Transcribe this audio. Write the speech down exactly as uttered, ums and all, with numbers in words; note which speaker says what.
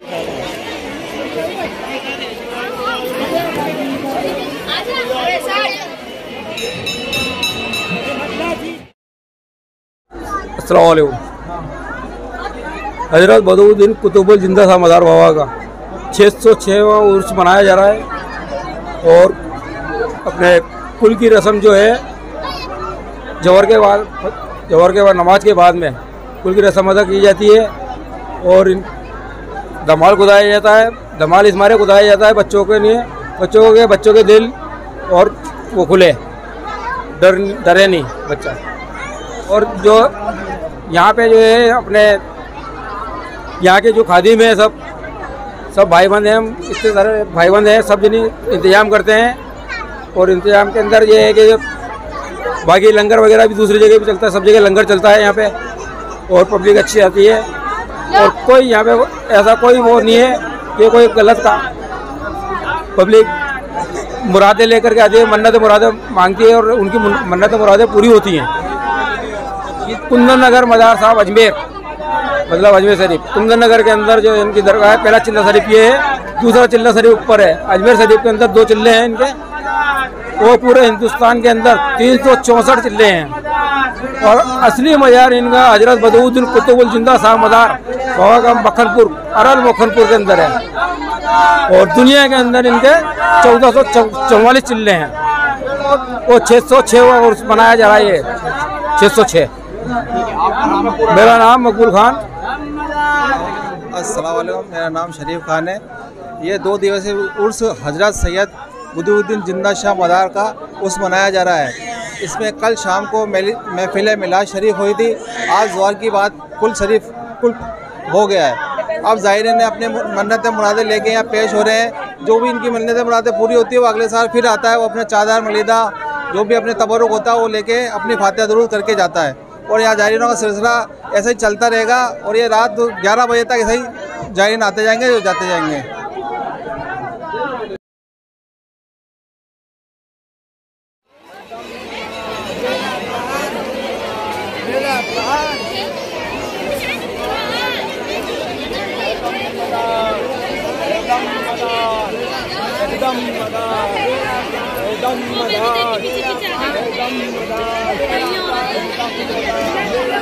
Speaker 1: अस्सलाम वालेकुम। हजरत बदउद्दीन कुतुबुल जिंदा शाह मज़ार बाबा का छः सौ छः उर्स मनाया जा रहा है और अपने कुल की रस्म जो है जौहर के बाद जौहर के बाद नमाज के बाद में कुल की रस्म अदा की जाती है और इन धमाल खुदाया जाता है। धमाल इस मारे खुदाया जाता है बच्चों के लिए, बच्चों के बच्चों के दिल और वो खुले, डर डरे नहीं बच्चा। और जो यहाँ पे जो है अपने यहाँ के जो खादिम है सब सब भाई बंद हैं, हम इतने सारे भाई बंद हैं, सब जनी इंतज़ाम करते हैं। और इंतज़ाम के अंदर ये है कि बाकी लंगर वगैरह भी दूसरी जगह भी चलता है, सब जगह लंगर चलता है यहाँ पे और पब्लिक अच्छी आती है। और कोई यहाँ पे ऐसा कोई वो नहीं है कि कोई गलत का पब्लिक मुरादें लेकर के आती है, मन्नत मुरादें मांगती है और उनकी मन्नत मुरादें पूरी होती हैं। कुंदन नगर मज़ार साहब अजमेर, मतलब अजमेर शरीफ कुंदन नगर के अंदर जो इनकी दरगाह है, पहला चिल्ला शरीफ ये है, दूसरा चिल्ला शरीफ ऊपर है। अजमेर शरीफ के अंदर दो चिल्ले हैं इनके, वो पूरे हिंदुस्तान के अंदर तीन सौ चौंसठ चिल्ले हैं। और असली मज़ार इनका हजरत बदउद्दीन कुतुबुल जिंदा शाह मज़ार बाबा का मक्खनपुर, अरल मक्खनपुर के अंदर है। और दुनिया के अंदर इनके चौदह सौ चौवालीस चिल्ले हैं और छः सौ छः उर्स मनाया जा रहा है, ये छः सौ छः। मेरा नाम मकबूल खान।
Speaker 2: अस्सलाम वालेकुम, मेरा नाम शरीफ खान है। ये दो दिवसीय उर्स हजरत सैयद बदउद्दीन जिंदा शाह मज़ार का उर्स मनाया जा रहा है। इसमें कल शाम को महफिल मिलाद शरीफ हुई थी। आज ज़ोहर की बात कुल शरीफ कुल हो गया है। अब ज़ाहिरीन ने अपने मन्नत मुरादें लेके यहाँ पेश हो रहे हैं। जो भी इनकी मन्नत मुरादें पूरी होती है वो अगले साल फिर आता है, वो अपने चादर मलीदा जो भी अपने तबरुक होता है वो लेके अपनी फातिहा दुरूद करके जाता है। और यहाँ ज़ाहिरीनों का सिलसिला ऐसे ही चलता रहेगा और ये रात ग्यारह बजे तक ऐसे ही ज़ाहिरीन आते जाएंगे, जाते जाएंगे।
Speaker 3: दम मदार, दम मदार, दम मदार, दम मदार।